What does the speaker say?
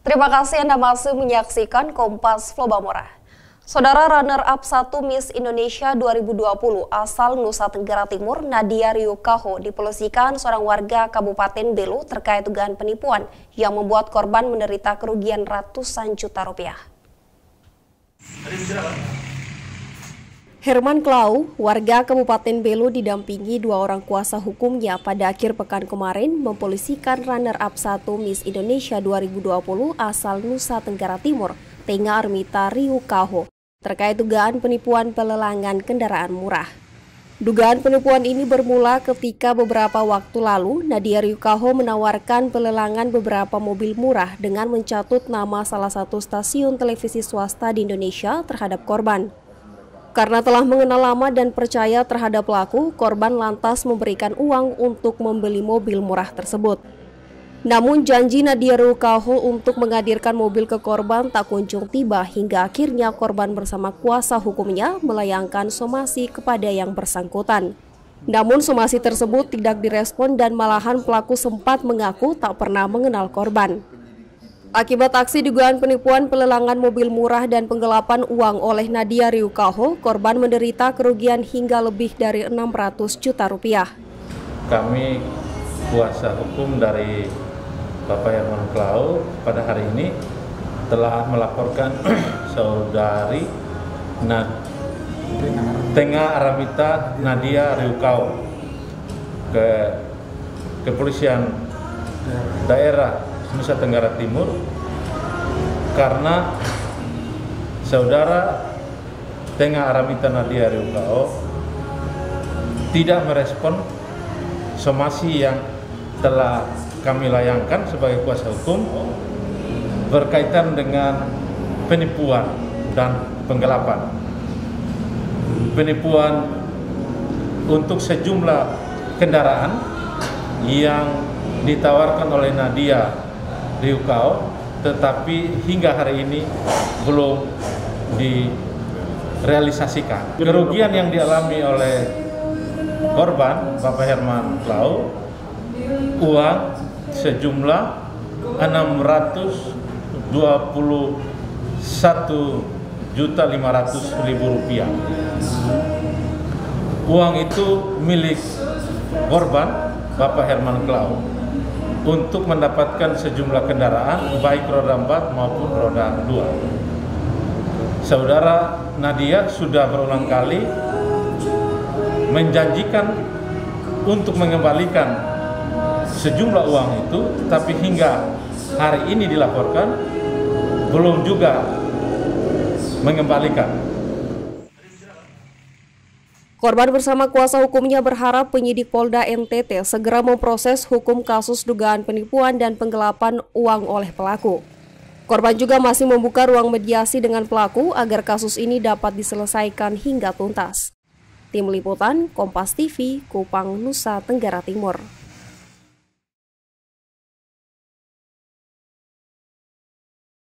Terima kasih Anda masih menyaksikan Kompas Flobamora. Saudara runner-up 1 Miss Indonesia 2020 asal Nusa Tenggara Timur, Nadia Ryukaho, dipolisikan seorang warga Kabupaten Belu terkait dugaan penipuan yang membuat korban menderita kerugian ratusan juta rupiah. Herman Klau, warga Kabupaten Belu didampingi dua orang kuasa hukumnya pada akhir pekan kemarin mempolisikan runner-up 1 Miss Indonesia 2020 asal Nusa Tenggara Timur, Tenga Armita Ryukaho, terkait dugaan penipuan pelelangan kendaraan murah. Dugaan penipuan ini bermula ketika beberapa waktu lalu Nadia Ryukaho menawarkan pelelangan beberapa mobil murah dengan mencatut nama salah satu stasiun televisi swasta di Indonesia terhadap korban. Karena telah mengenal lama dan percaya terhadap pelaku, korban lantas memberikan uang untuk membeli mobil murah tersebut. Namun janji Nadia Ryukaho untuk menghadirkan mobil ke korban tak kunjung tiba hingga akhirnya korban bersama kuasa hukumnya melayangkan somasi kepada yang bersangkutan. Namun somasi tersebut tidak direspon dan malahan pelaku sempat mengaku tak pernah mengenal korban. Akibat aksi dugaan penipuan pelelangan mobil murah dan penggelapan uang oleh Nadia Ryukaho, korban menderita kerugian hingga lebih dari 600 juta rupiah. Kami kuasa hukum dari Bapak Herman Klau pada hari ini telah melaporkan saudari Tenga Armita Nadia Ryukaho ke Kepolisian Daerah Nusa Tenggara Timur karena saudara Tenga Armita Nadia Ryukaho tidak merespon somasi yang telah kami layangkan sebagai kuasa hukum berkaitan dengan penipuan dan penggelapan. Penipuan untuk sejumlah kendaraan yang ditawarkan oleh Nadia Ryukaho, tetapi hingga hari ini belum direalisasikan. Kerugian yang dialami oleh korban Bapak Herman Klau, uang sejumlah 621.500.000 rupiah. Uang itu milik korban Bapak Herman Klau untuk mendapatkan sejumlah kendaraan baik roda 4 maupun roda 2. Saudara Nadia sudah berulang kali menjanjikan untuk mengembalikan sejumlah uang itu, tapi hingga hari ini dilaporkan belum juga mengembalikan. Korban bersama kuasa hukumnya berharap penyidik Polda NTT segera memproses hukum kasus dugaan penipuan dan penggelapan uang oleh pelaku. Korban juga masih membuka ruang mediasi dengan pelaku agar kasus ini dapat diselesaikan hingga tuntas. Tim Liputan Kompas TV, Kupang, Nusa Tenggara Timur.